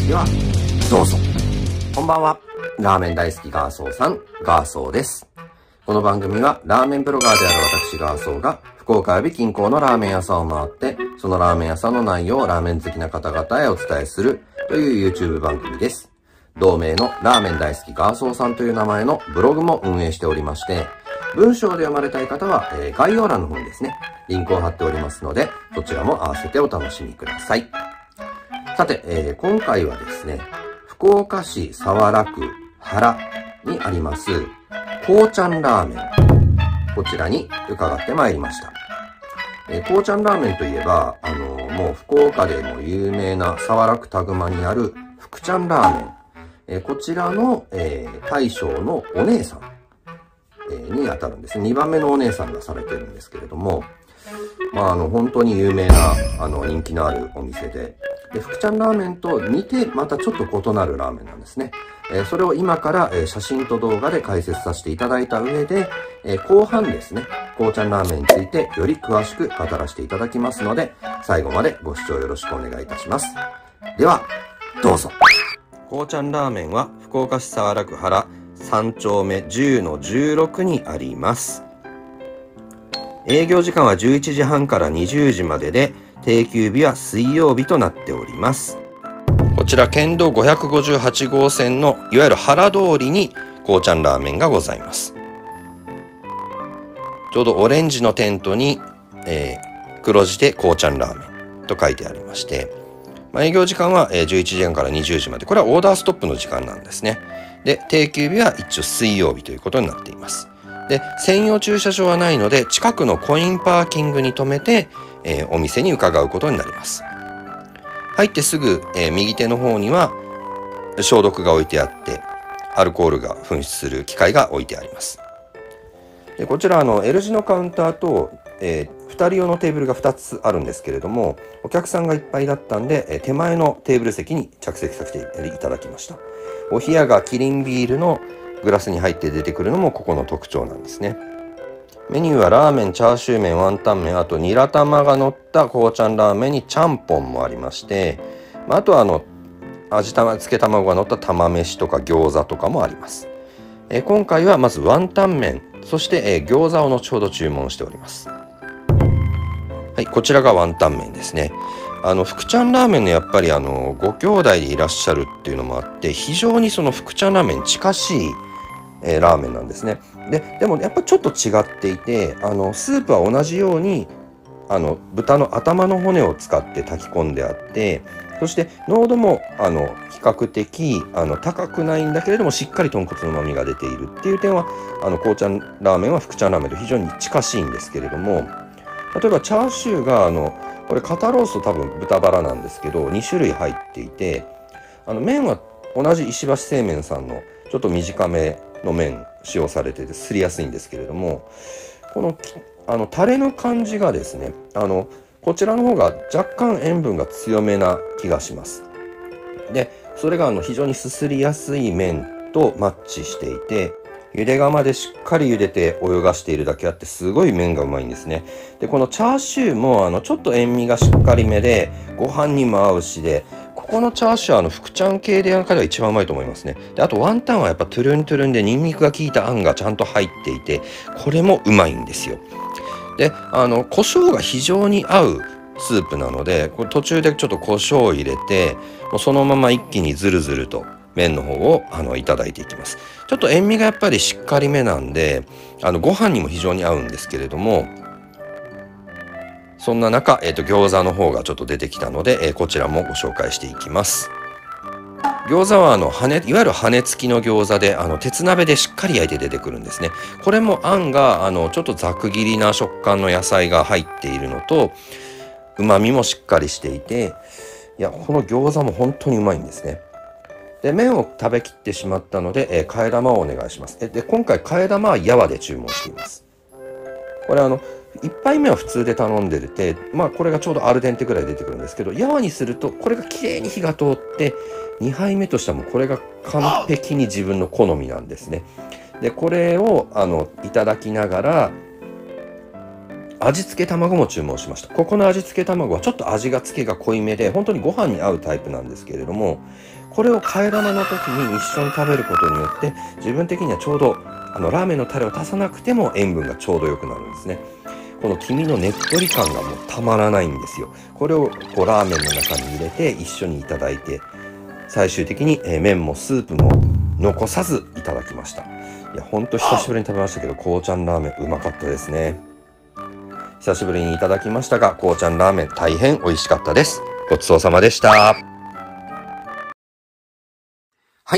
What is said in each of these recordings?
ではどうぞ。こんばんは。ラーメン大好きガーソーさん、ガーソーです。この番組はラーメンブロガーである私ガーソーが福岡及び近郊のラーメン屋さんを回って、そのラーメン屋さんの内容をラーメン好きな方々へお伝えするという YouTube 番組です。同名のラーメン大好きガーソーさんという名前のブログも運営しておりまして、文章で読まれたい方は、概要欄の方にですね、リンクを貼っておりますので、そちらも合わせてお楽しみください。さて、今回はですね、福岡市早良区原にあります、こうちゃんラーメン。こちらに伺ってまいりました。こうちゃんラーメンといえば、もう福岡でも有名な早良区田熊にある福ちゃんラーメン。こちらの、大将のお姉さん。に当たるんですね。2番目のお姉さんがされてるんですけれども、本当に有名な、人気のあるお店で、福ちゃんラーメンと似て、またちょっと異なるラーメンなんですね。それを今から、写真と動画で解説させていただいた上で、後半ですね、こうちゃんラーメンについてより詳しく語らせていただきますので、最後までご視聴よろしくお願いいたします。では、どうぞ。こうちゃんラーメンは、福岡市早良区原、3丁目 10-16 にあります。営業時間は11時半から20時までで、定休日は水曜日となっております。こちら県道558号線のいわゆる原通りにこうちゃんラーメンがございます。ちょうどオレンジのテントに、黒字でこうちゃんラーメンと書いてありまして、営業時間は11時半から20時まで。これはオーダーストップの時間なんですね。で、定休日は一応水曜日ということになっています。で、専用駐車場はないので、近くのコインパーキングに停めて、お店に伺うことになります。入ってすぐ、右手の方には消毒が置いてあって、アルコールが噴出する機械が置いてあります。で、こちらL 字のカウンターと、2人用のテーブルが2つあるんですけれども、お客さんがいっぱいだったんで、手前のテーブル席に着席させていただきました。お冷やがキリンビールのグラスに入って出てくるのもここの特徴なんですね。メニューはラーメン、チャーシュー麺、ワンタン麺、あとニラ玉が乗ったこうちゃんラーメンにちゃんぽんもありまして、あとは漬け卵が乗った玉飯とか餃子とかもあります。今回はまずワンタン麺、そして、餃子を後ほど注文しております。はい、こちらがワンタン麺ですね。福ちゃんラーメンのやっぱりご兄弟でいらっしゃるっていうのもあって、非常にその福ちゃんラーメンに近しい、ラーメンなんですね。でもやっぱちょっと違っていて、スープは同じように豚の頭の骨を使って炊き込んであって、そして濃度も比較的高くないんだけれども、しっかり豚骨の旨味が出ているっていう点はこうちゃんラーメンは福ちゃんラーメンと非常に近しいんですけれども、例えばチャーシューがこれ肩ロースと多分豚バラなんですけど2種類入っていて、麺は同じ石橋製麺さんのちょっと短めの麺使用されててすりやすいんですけれども、このタレの感じがですね、こちらの方が若干塩分が強めな気がします。で、それが非常にすすりやすい麺とマッチしていて、茹で釜でしっかり茹でて泳がしているだけあってすごい麺がうまいんですね。で、このチャーシューもちょっと塩味がしっかりめでご飯にも合うしで、ここのチャーシューは福ちゃん系でやる中では一番うまいと思いますね。で、あとワンタンはやっぱトゥルントゥルンでニンニクが効いたあんがちゃんと入っていて、これもうまいんですよ。で、胡椒が非常に合うスープなので、これ途中でちょっと胡椒を入れて、もうそのまま一気にズルズルと麺の方をいただいていきます。ちょっと塩味がやっぱりしっかりめなんで、ご飯にも非常に合うんですけれども、そんな中、餃子の方がちょっと出てきたので、こちらもご紹介していきます。餃子はいわゆる羽根付きの餃子で、鉄鍋でしっかり焼いて出てくるんですね。これもあんが、ちょっとざく切りな食感の野菜が入っているのと、旨味もしっかりしていて、いや、この餃子も本当にうまいんですね。で、麺を食べきってしまったので、替え玉をお願いします。で、今回替え玉はやわで注文しています。これ1杯目は普通で頼んでて、これがちょうどアルデンテぐらい出てくるんですけど、やわにするとこれが綺麗に火が通って、2杯目としてはもうこれが完璧に自分の好みなんですね。で、これをいただきながら、味付け卵も注文しました。ここの味付け卵はちょっと味が付けが濃いめで、本当にご飯に合うタイプなんですけれども、 これを替え玉の時に一緒に食べることによって、自分的にはちょうどラーメンのタレを足さなくても塩分がちょうど良くなるんですね。この黄身のねっとり感がもうたまらないんですよ。これをこうラーメンの中に入れて一緒にいただいて、最終的に麺もスープも残さずいただきました。いや、ほんと久しぶりに食べましたけど、こうちゃんラーメンうまかったですね。久しぶりにいただきましたが、こうちゃんラーメン大変美味しかったです。ごちそうさまでした。はい、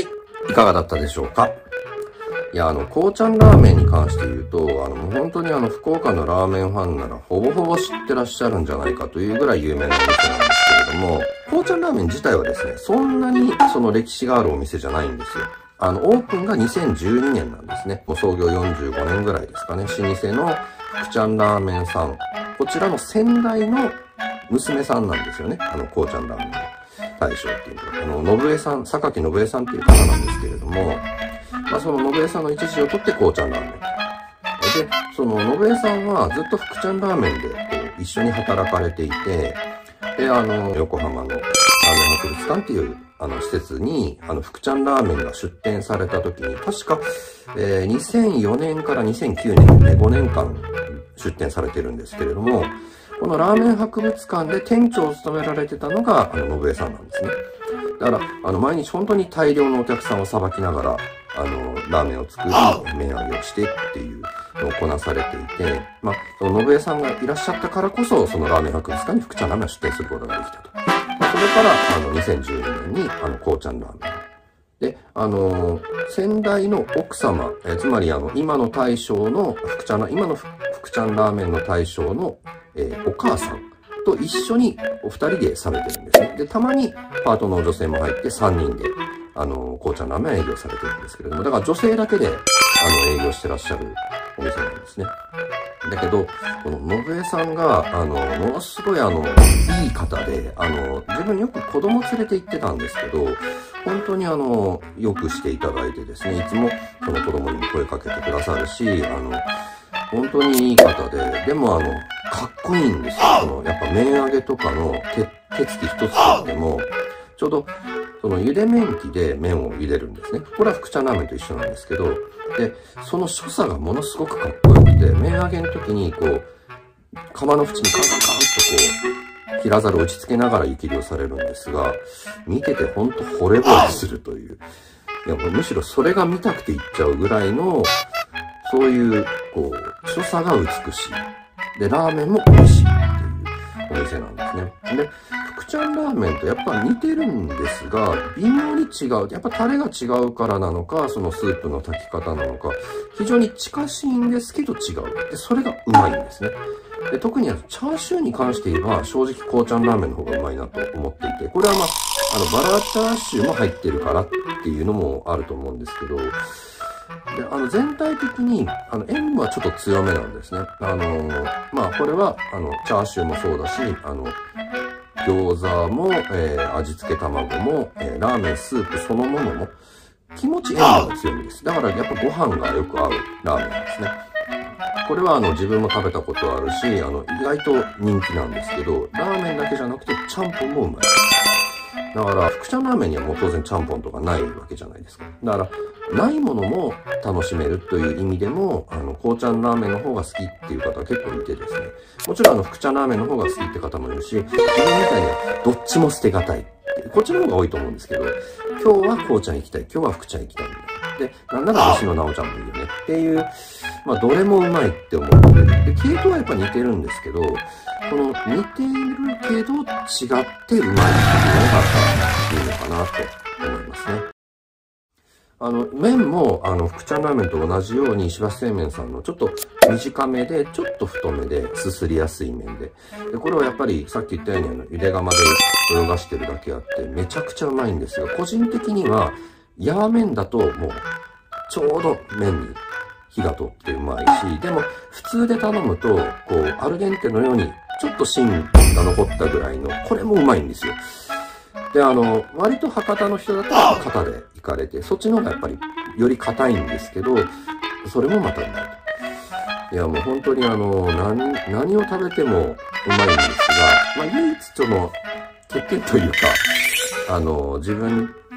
いかがだったでしょうか。いや、こうちゃんラーメンに関して言うと、もう本当に福岡のラーメンファンなら、ほぼほぼ知ってらっしゃるんじゃないかというぐらい有名なお店なんですけれども、こうちゃんラーメン自体はですね、そんなにその歴史があるお店じゃないんですよ。オープンが2012年なんですね。もう創業45年ぐらいですかね。老舗の福ちゃんラーメンさん。こちらの先代の娘さんなんですよね。こうちゃんラーメンの大将っていうのは。信江さん、榊信江さんっていう方なんですけれども、その信江さんの一時を取ってこうちゃんラーメン。で、その信江さんはずっと福ちゃんラーメンでこう一緒に働かれていて、で、横浜のラーメン博物館っていう施設に、福ちゃんラーメンが出店された時に、確か、2004年から2009年で5年間出店されてるんですけれども、このラーメン博物館で店長を務められてたのが、信江さんなんですね。だから、毎日本当に大量のお客さんをさばきながら、ラーメンを作り、麺揚げをしてっていうのをこなされていて、その信江さんがいらっしゃったからこそ、そのラーメン博物館に福ちゃんラーメンを出店することができたと。それから、2012年に、こうちゃんラーメン。で、先代の奥様、つまり今の大将の今の福ちゃんラーメンの大将の、お母さんと一緒にお二人でされてるんですね。で、たまにパートの女性も入って3人で、こうちゃんラーメン営業されてるんですけれども、だから女性だけで、営業してらっしゃるお店なんですね。だけど、この信江さんが、ものすごいいい方で、自分よく子供連れて行ってたんですけど、本当によくしていただいてですね、いつもその子供にも声かけてくださるし、本当にいい方で、でもかっこいいんですよ。やっぱ麺揚げとかの手つき一つとっても、ちょうど、茹で麺機で麺を茹でるんですね。これは福ちゃんラーメンと一緒なんですけど、で、その所作がものすごくかっこよくて、麺揚げの時に、釜の縁にカンカンカンと平ざるを打ち付けながら湯切りをされるんですが、見ててほんと惚れ惚れするという。いや、もうむしろそれが見たくて行っちゃうぐらいの、そういう、所作が美しい。で、ラーメンも美味しいっていうお店なんですね。で、福ちゃんラーメンとやっぱ似てるんですが、微妙に違う。やっぱタレが違うからなのか、そのスープの炊き方なのか、非常に近しいんですけど違う。で、それがうまいんですね。で、特にチャーシューに関して言えば、正直こうちゃんラーメンの方がうまいなと思っていて、これはバラチャーシューも入ってるからっていうのもあると思うんですけど、で、全体的に、塩分はちょっと強めなんですね。これは、チャーシューもそうだし、餃子も、味付け卵も、ラーメンスープそのものも、気持ち塩分が強めです。だからやっぱご飯がよく合うラーメンですね。これは自分も食べたことあるし、意外と人気なんですけど、ラーメンだけじゃなくて、ちゃんぽんもうまい。だから、福ちゃんラーメンにはもう当然ちゃんぽんとかないわけじゃないですか。だから、ないものも楽しめるという意味でも、こうちゃんラーメンの方が好きっていう方は結構いてですね。もちろん福ちゃんラーメンの方が好きって方もいるし、自分みたいにどっちも捨てがたい。こっちの方が多いと思うんですけど、今日はこうちゃん行きたい、今日は福ちゃん行きたいみたいな。で、なんなら西野直ちゃんもいいよねっていう、どれもうまいって思ってる。で、系統はやっぱ似てるんですけど、この似ているけど違ってうまいっていうのがいいのかなと思いますね。麺も、福ちゃんラーメンと同じように、石橋製麺さんのちょっと短めで、ちょっと太めで、すすりやすい麺で。で、これはやっぱり、さっき言ったように、茹で釜で泳がしてるだけあって、めちゃくちゃうまいんですが、個人的には、ヤー麺だと、もう、ちょうど麺に火が通ってうまいし、でも、普通で頼むと、アルデンテのように、ちょっと芯が残ったぐらいの、これもうまいんですよ。で、割と博多の人だったら型で行かれて、そっちの方がやっぱりより硬いんですけど、それもまたうまいと。いや、もう本当に何を食べてもうまいんですが、唯一その欠点というか、自分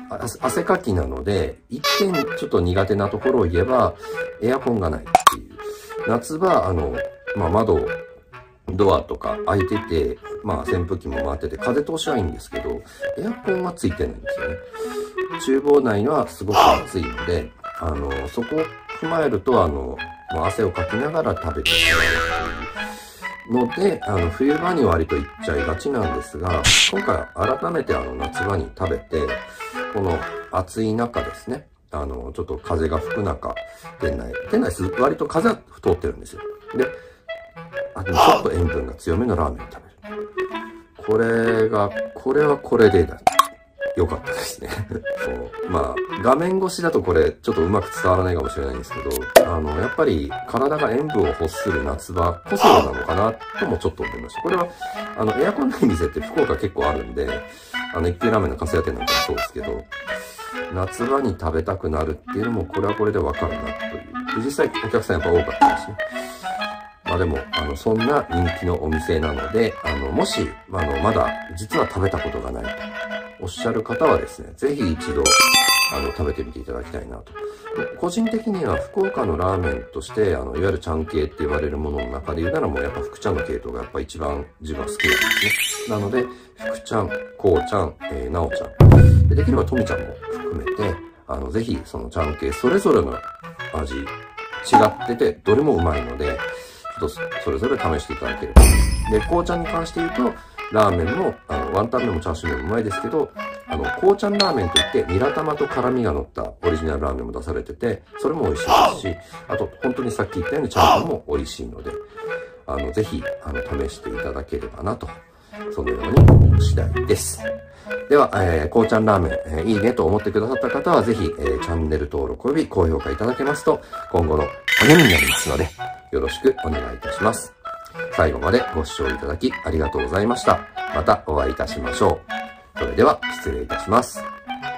汗かきなので、一点ちょっと苦手なところを言えば、エアコンがないっていう。夏場、窓、ドアとか開いてて、扇風機も回ってて、風通しはいいんですけど、エアコンはついてないんですよね。厨房内はすごく暑いので、そこを踏まえると、汗をかきながら食べてしまうというので、冬場に割と行っちゃいがちなんですが、今回改めて夏場に食べて、この暑い中ですね、ちょっと風が吹く中、店内割と風が通ってるんですよ。で、ちょっと塩分が強めのラーメンを食べる。これはこれで良かったですね。画面越しだとこれちょっとうまく伝わらないかもしれないんですけど、やっぱり体が塩分を欲する夏場こそなのかなともちょっと思いました。これは、エアコンない店って福岡結構あるんで、一級ラーメンの粕屋店なんかもそうですけど、夏場に食べたくなるっていうのもこれはこれでわかるなという。実際お客さんやっぱ多かったですね。でも、そんな人気のお店なので、もし、まだ実は食べたことがないとおっしゃる方はですね、ぜひ一度、食べてみていただきたいなと。個人的には福岡のラーメンとして、いわゆるちゃん系って言われるものの中で言うならもうやっぱ福ちゃんの系統がやっぱ一番自分は好きなんですね。なので、福ちゃん、こうちゃん、なおちゃん。できればとみちゃんも含めて、ぜひそのちゃん系それぞれの味、違ってて、どれもうまいので、ちょっとそれぞれ試していただければ。で、こうちゃんに関して言うと、ラーメンも、ワンタン麺もチャーシュー麺もうまいですけど、こうちゃんラーメンといって、ニラ玉と辛味が乗ったオリジナルラーメンも出されてて、それも美味しいですし、あと、本当にさっき言ったようにちゃんぽんも美味しいので、ぜひ、試していただければなと、そのように思う次第です。では、こうちゃんラーメン、いいねと思ってくださった方は、ぜひ、チャンネル登録及び高評価いただけますと、今後の励みになりますので、よろしくお願いいたします。最後までご視聴いただきありがとうございました。またお会いいたしましょう。それでは失礼いたします。